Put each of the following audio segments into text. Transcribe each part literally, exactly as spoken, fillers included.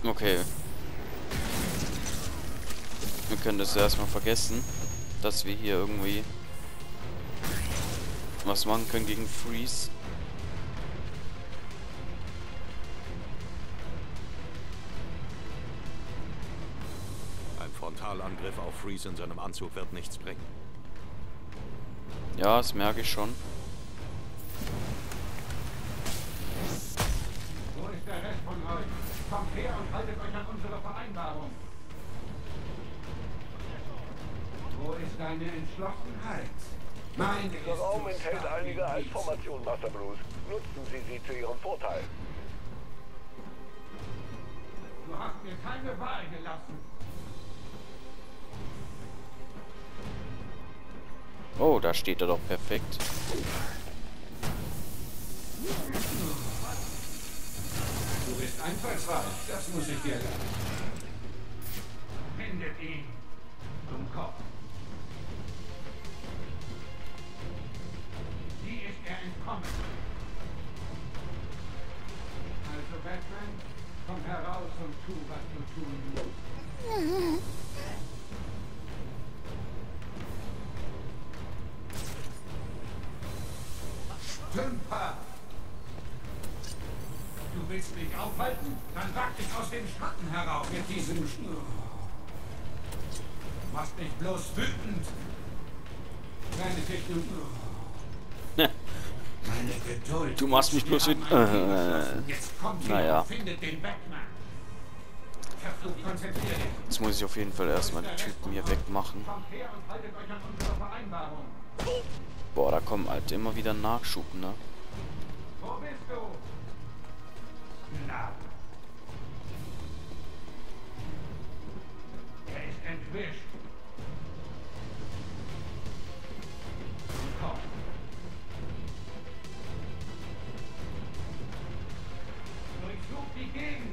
Okay. Wir können das erstmal vergessen, dass wir hier irgendwie was machen können gegen Freeze. Ein Frontalangriff auf Freeze in seinem Anzug wird nichts bringen. Ja, das merke ich schon. Wo ist der Rest von euch? Kommt her und haltet euch an unsere Vereinbarung. Wo ist deine Entschlossenheit? Meine Dieser ist Raum so enthält stark einige wie nie Eisformationen, Master Bruce. Nutzen Sie sie zu Ihrem Vorteil. Du hast mir keine Wahl gelassen. Oh, da steht er doch perfekt. Du bist einfallsreich, das muss ich dir lernen. Findet ihn. Zum Kopf. Wie ist er entkommen? Also Batman, komm heraus und tu, was du tun musst. Tümper! Du willst mich aufhalten? Dann wag dich aus dem Schatten heraus mit diesem Schnur. Du machst mich bloß wütend. Deine Technologie. Meine Geduld. Du machst mich bloß wütend. Äh, Jetzt kommt ihr naja. und findet den Batman. Verflucht, konzentrier dich. Jetzt muss ich auf jeden Fall erstmal die Typen hier wegmachen. Kommt her und haltet euch an unsere Vereinbarung. Boah, da kommt halt immer wieder Nachschub, ne? Wo bist du? Na. Er ist entwischt. Komm. Durchsuch die Gegend.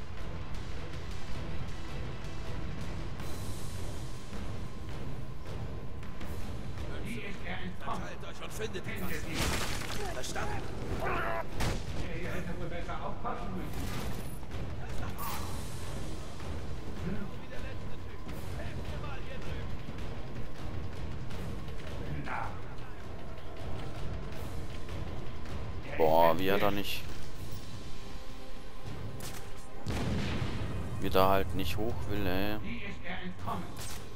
Wie ist er entkommen? Teilt euch und findet ihn. Findet ihn. Verstanden? Der hier hätte wohl besser aufpassen müssen. Na. Boah, wie er da nicht... Wie da halt nicht hoch will, ey. Wie ist er entkommen?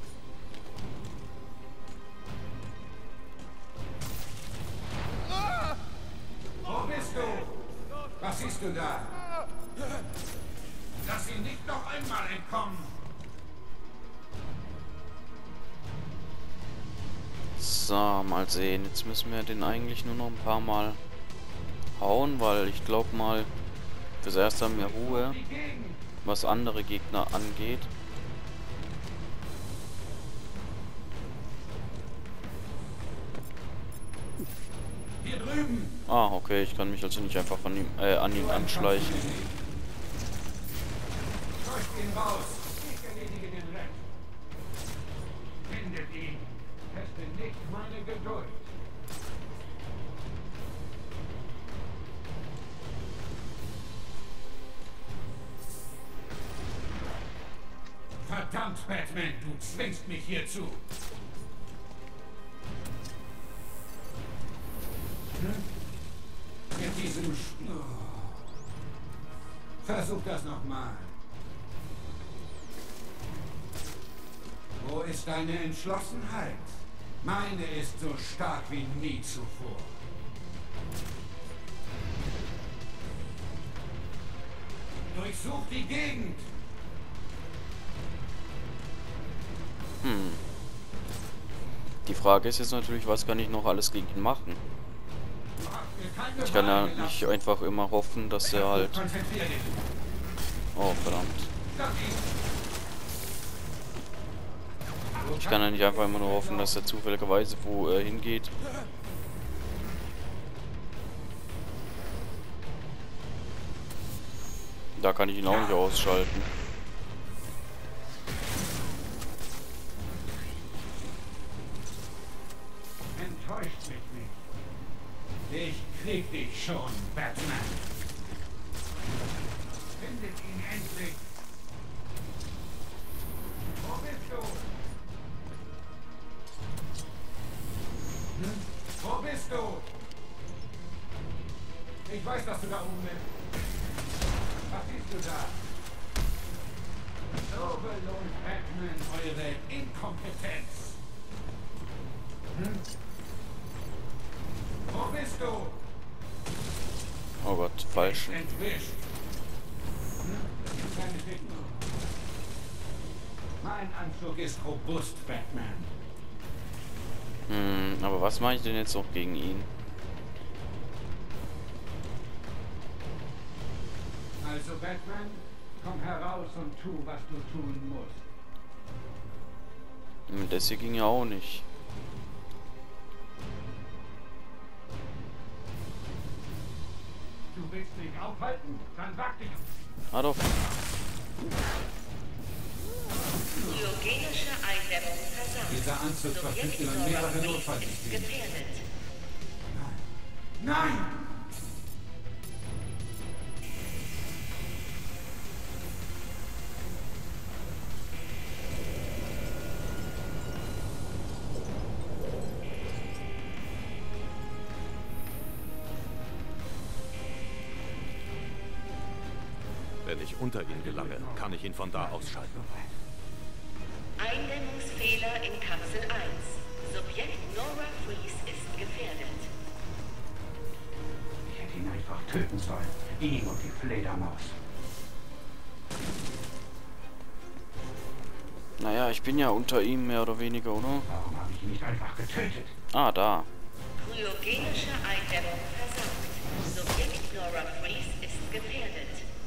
Wo bist du? Was siehst du da? Lass ihn nicht noch einmal entkommen. So, mal sehen. Jetzt müssen wir den eigentlich nur noch ein paar Mal hauen, weil ich glaube mal, fürs Erste haben wir Ruhe, Die Gegend. was andere Gegner angeht. Hier drüben. Ah, okay, ich kann mich also nicht einfach an ihm, äh, an ihn anschleichen. Täuscht ihn raus. Ich erledige den Rest. Findet ihn. Teste nicht meine Geduld. Verdammt, Batman, du zwingst mich hierzu. Hm? Mit diesem Schnur. Versuch das nochmal. Wo ist deine Entschlossenheit? Meine ist so stark wie nie zuvor. Durchsuch die Gegend. Hm. Die Frage ist jetzt natürlich, was kann ich noch alles gegen ihn machen? Du hast mir keine Ich kann ja Wahl nicht gelassen. einfach immer hoffen, dass er halt... Konzentrier dich. Oh, verdammt. Schlag ihn. Ich kann ja nicht einfach immer nur hoffen, dass er zufälligerweise wo er hingeht. Da kann ich ihn auch nicht ausschalten. Enttäuscht mich nicht. Ich krieg dich schon, Batman. Findet ihn endlich. bist du? Hm? Wo bist du? Ich weiß, dass du da oben bist. Was siehst du da? So belohnt Batman eure Inkompetenz. Hm? Wo bist du? Oh Gott, falsch. Entwischt. Hm? Das ist keine Ficken. Mein Anzug ist robust, Batman. Hm, aber was mache ich denn jetzt noch gegen ihn? Also, Batman, komm heraus und tu, was du tun musst. Hm, das hier ging ja auch nicht. Du willst mich aufhalten? Dann wag dich. Ah doch. Biogenische Eindämmung versagt. Dieser Anzug verfügt über mehrere Notfallsysteme. Gefährdet. Nein! Wenn ich unter ihn gelange, kann ich ihn von da ausschalten. Eindämmungsfehler in Kapsel eins. Subjekt Nora Freeze ist gefährdet. Ich hätte ihn einfach töten sollen. Ihn und die Fledermaus. Naja, ich bin ja unter ihm mehr oder weniger, oder? Warum habe ich ihn nicht einfach getötet? Ah, da. Kryogenische Eindämmung versagt. Subjekt Nora Freeze ist gefährdet.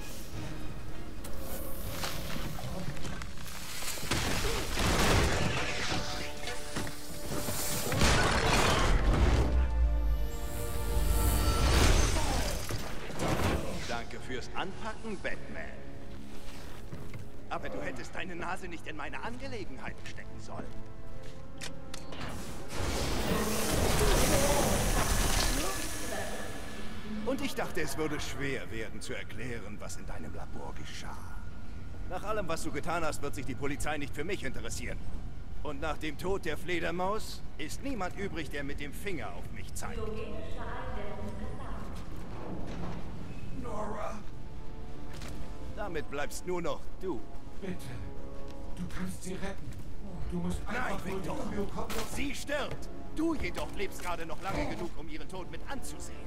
Danke fürs Anpacken, Batman. Aber du hättest deine Nase nicht in meine Angelegenheiten stecken sollen. Und ich dachte, es würde schwer werden zu erklären, was in deinem Labor geschah. Nach allem, was du getan hast, wird sich die Polizei nicht für mich interessieren. Und nach dem Tod der Fledermaus ist niemand übrig, der mit dem Finger auf mich zeigt. Nora! Damit bleibst nur noch du. Bitte. Du kannst sie retten. Du musst Nein, einfach nur Victor. die Biokopter... Sie stirbt. Du jedoch lebst gerade noch lange genug, um ihren Tod mit anzusehen.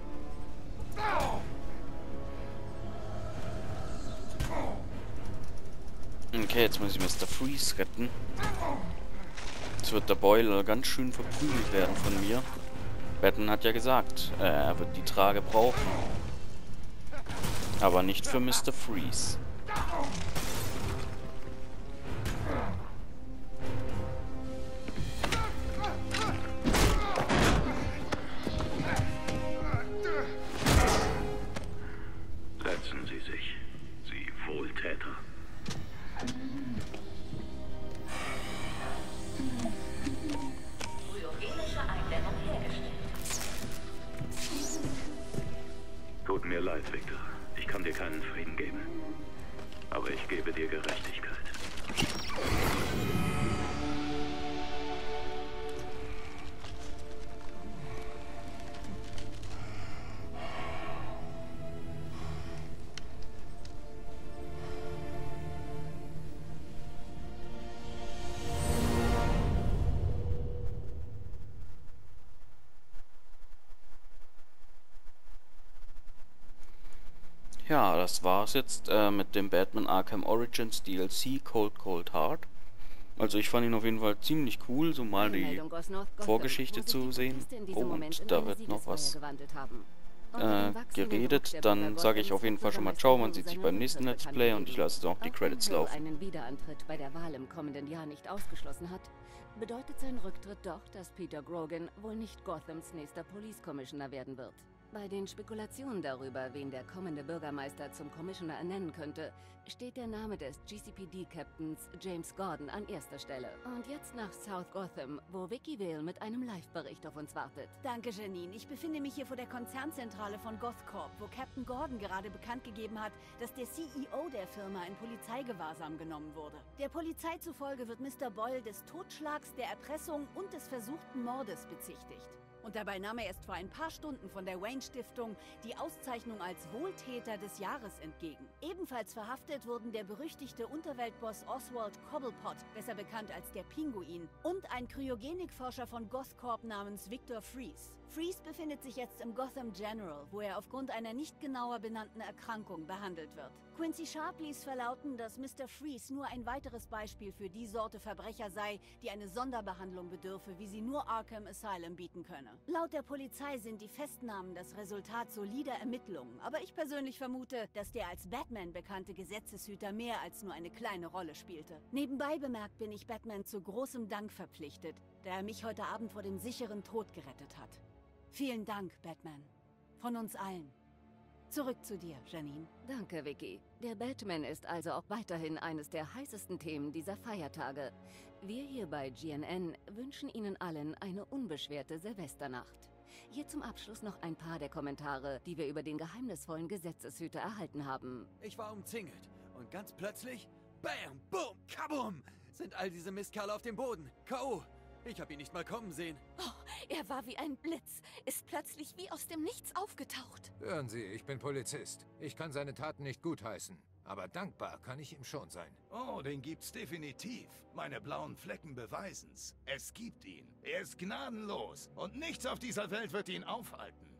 Okay, jetzt muss ich Mister Freeze retten. Jetzt wird der Boiler ganz schön verprügelt werden von mir. Batman hat ja gesagt, äh, er wird die Trage brauchen. Aber nicht für Mister Freeze. Setzen Sie sich, Sie Wohltäter. Kryogenische Eindämmung hergestellt. Tut mir leid, Victor. Ich kann dir keinen Frieden geben. Aber ich gebe dir Gerechtigkeit. Ja, das war's jetzt äh, mit dem Batman Arkham Origins D L C Cold Cold Heart. Also ich fand ihn auf jeden Fall ziemlich cool, so mal die Vorgeschichte zu sehen. Oh, und da wird noch was äh, geredet. Dann sage ich auf jeden Fall schon mal ciao, man sieht sich beim nächsten Let's Play und ich lasse auch die Credits laufen. einen Wiederantritt bei der Wahl im kommenden Jahr nicht ausgeschlossen hat, bedeutet sein Rücktritt doch, dass Peter Grogan wohl nicht Gothams nächster Police Commissioner werden wird. Bei den Spekulationen darüber, wen der kommende Bürgermeister zum Commissioner ernennen könnte, steht der Name des G C P D-Captains James Gordon an erster Stelle. Und jetzt nach South Gotham, wo Vicky Vale mit einem Live-Bericht auf uns wartet. Danke, Janine. Ich befinde mich hier vor der Konzernzentrale von Gothcorp, wo Captain Gordon gerade bekannt gegeben hat, dass der C E O der Firma in Polizeigewahrsam genommen wurde. Der Polizei zufolge wird Mister Boyle des Totschlags, der Erpressung und des versuchten Mordes bezichtigt. Und dabei nahm er erst vor ein paar Stunden von der Wayne-Stiftung die Auszeichnung als Wohltäter des Jahres entgegen. Ebenfalls verhaftet wurden der berüchtigte Unterweltboss Oswald Cobblepot, besser bekannt als der Pinguin, und ein Kryogenikforscher von Gothcorp namens Victor Fries. Fries befindet sich jetzt im Gotham General, wo er aufgrund einer nicht genauer benannten Erkrankung behandelt wird. Quincy Sharp ließ verlauten, dass Mister Fries nur ein weiteres Beispiel für die Sorte Verbrecher sei, die eine Sonderbehandlung bedürfe, wie sie nur Arkham Asylum bieten könne. Laut der Polizei sind die Festnahmen das Resultat solider Ermittlungen, aber ich persönlich vermute, dass der als Batman bekannte Gesetzeshüter mehr als nur eine kleine Rolle spielte. Nebenbei bemerkt bin ich Batman zu großem Dank verpflichtet, da er mich heute Abend vor dem sicheren Tod gerettet hat. Vielen Dank, Batman. Von uns allen. Zurück zu dir, Janine. Danke, Vicky. Der Batman ist also auch weiterhin eines der heißesten Themen dieser Feiertage. Wir hier bei G N N wünschen Ihnen allen eine unbeschwerte Silvesternacht. Hier zum Abschluss noch ein paar der Kommentare, die wir über den geheimnisvollen Gesetzeshüter erhalten haben. Ich war umzingelt und ganz plötzlich, bam, boom, kabum, sind all diese Mistkerle auf dem Boden. K O Ich habe ihn nicht mal kommen sehen. Oh, er war wie ein Blitz, ist plötzlich wie aus dem Nichts aufgetaucht. Hören Sie, ich bin Polizist. Ich kann seine Taten nicht gutheißen. Aber dankbar kann ich ihm schon sein. Oh, den gibt's definitiv. Meine blauen Flecken beweisen's. Es gibt ihn. Er ist gnadenlos. Und nichts auf dieser Welt wird ihn aufhalten.